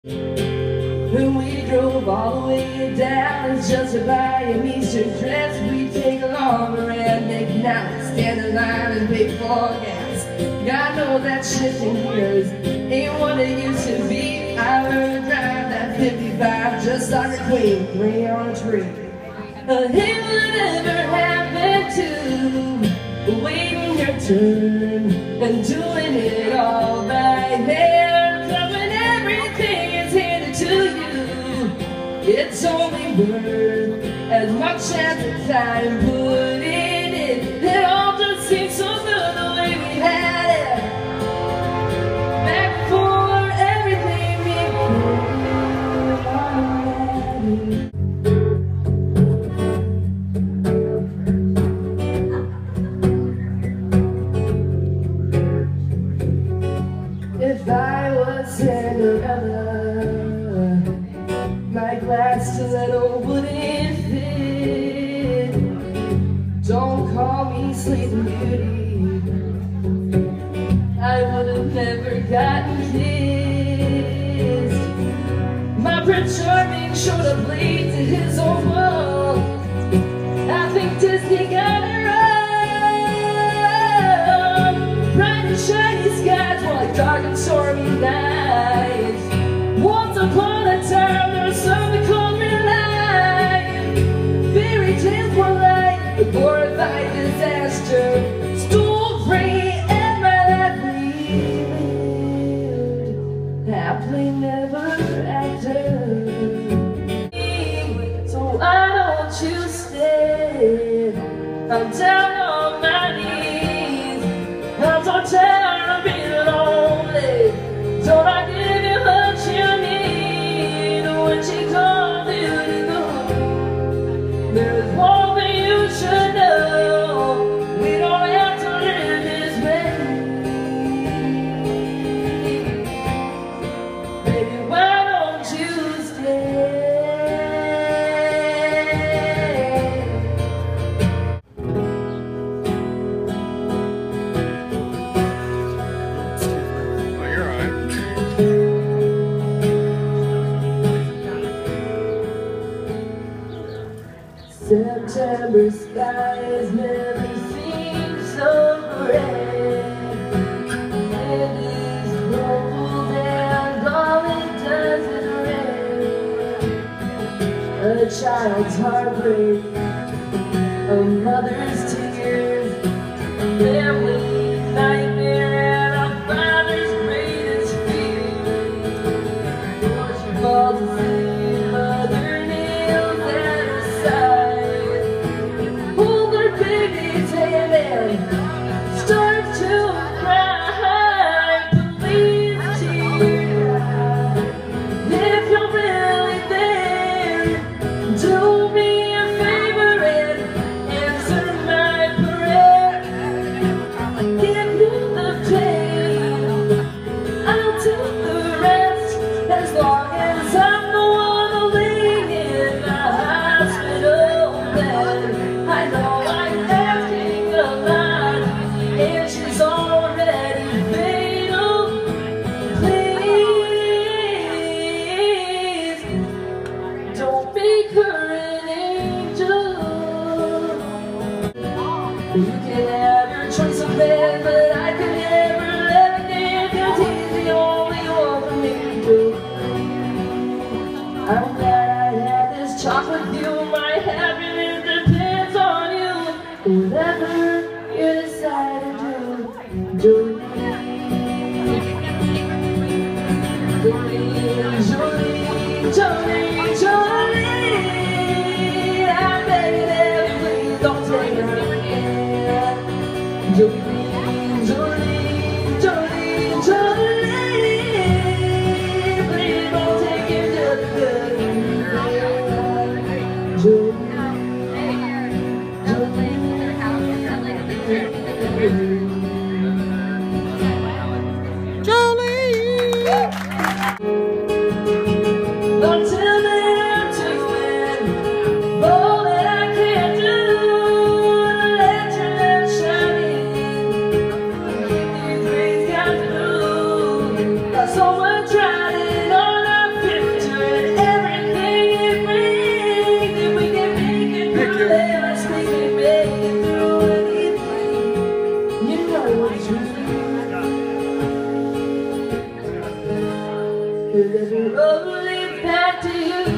When we drove all the way down just to buy an Easter dress, we'd take a long redneck now, stand in line and pay for gas. God knows that shifting gears ain't what it used to be. I learned to drive that 55 just like a queen, 3 on a tree. Hey, whatever happened to waiting your turn and doing it all by hand? 'Cause when everything is handed to you, it's only worth as much as the time put in it. It all just seems so good the way we had it back before everything became. If I was Cinderella, my glass stiletto wouldn't fit. Don't call me Sleeping Beauty, I would have never gotten kissed. My Prince Charming showed up late to his own world. I think Disney got it wrong. Bright and shiny skies were like dark and stormy nights. Once upon a time there was something called real life. Fairy tales were like a glorified disaster. Story and my life lived happily never after. So why don't you stay? I'm down on my knees. I'm so tired of being lonely. Don't I give you what you need when she calls you to go? There's one thing you should know: we don't have to live this way. Baby, why don't you stay? September skies never seem so red. It is cold and all it does is rain. A child's heartbreak, a mother's tears, a family nightmare, and a father's greatest fear. She falls asleep, mother kneels at her side. Hold her baby's hand and start to cry. Please tear dry. If you're really there, do me a favor and answer my prayer. Give you the pain, I'll do the rest, as long as I'm the one laying in the hospital bed. I know I'm asking a lot, and she's already fatal. Please, don't make her an angel. You can have your choice of man, but I can never let him in, 'cause he's the only one for me to do. I'm glad I had this talk with you. My happiness depends on you. Whatever you decide to do. Jolene, Jolene, Jolene, Jolene, I beg you, please don't take her again. Jolene, Jolene, Jolene, Jolene, please don't take him to the good. Jolene, until then, to win all that I can do, let your light shine in. Keep these rays got through. Someone tried it on our Every road leads back to you.